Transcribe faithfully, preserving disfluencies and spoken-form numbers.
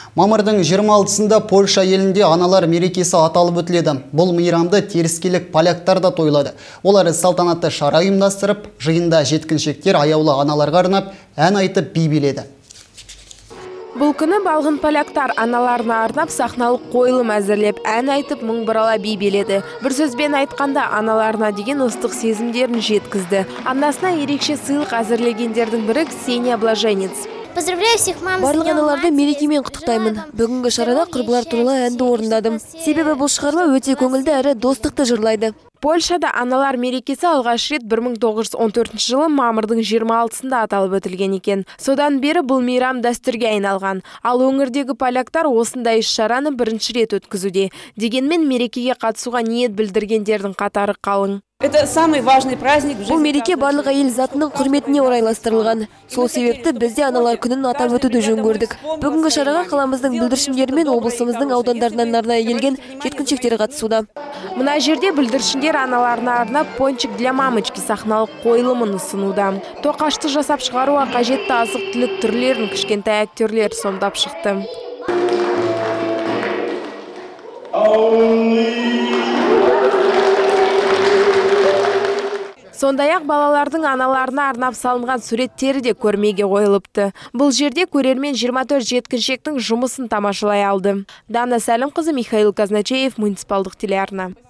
Мамырдың жиырма алтысында Польша елінде аналар мерекесі аталып өтіледі. Бұл мейрамды теріскейлік поляктар да тойлады. Олар салтанатты шара ұйымдастырып, жиында жеткіншектер аяулы аналарға арнап, ән айтып би биледі. Бұл күні балғын поляктар аналарына арнап сахналық қойылым әзірлеп, ән айтып, мың бұрала би биледі. Бір сөзбен айтқанда аналарына деген ыстық сезімдерін жеткізді. Анасына ерекше сыйлық әзірлегендердің бірі Ксения Блаженец. Поздравляю всех мам. Барлық аналарды мерекемен құттықтаймын. Бүгінгі шарада құрбылар туралы әнді орындадым. Себебі бұл шығарма өте көңілді әрі достықты жырлайды. Польшада аналар мерекесі алғаш рет бір мың тоғыз жүз он төртінші жылы мамырдың жиырма алтысында аталып өтілген екен. Содан бері бұл мейрам дәстүрге айналған. Ал өңірдегі поляктар осындай іс-шараны бірінші рет өткізуде. Дегенмен мерекеге қатысуға ниет білдіргендердің қатары қалың. Бұл мереке барлық әйел затының құрметіне орайластырылған. Сол себепті бізде аналар күнін атап өтуді жөн көрдік. Бүгінгі шараға қаламыздың бүлдіршіндері мен облысымыздың аудандарынан арнайы келген жеткіншектер қатысуда. Мына жерде бүлдіршіндер аналарына арнап «Пончик для мамочки» сахналық қойылымын ұсынуда. Тоқашты жасап шығаруға қажетті азық-түлік түрлерін кішкентай актерлер сомдап шықты. Сондай-ақ балалардың аналарына арнап салынған суреттері де көрмеге қойылыпты. Бұл жерде көрермен жиырма төрт жеткіншектің жұмысын тамашалай алды. Дана Сәлімқызы, Михаил Казначеев, муниципалдық телеарна.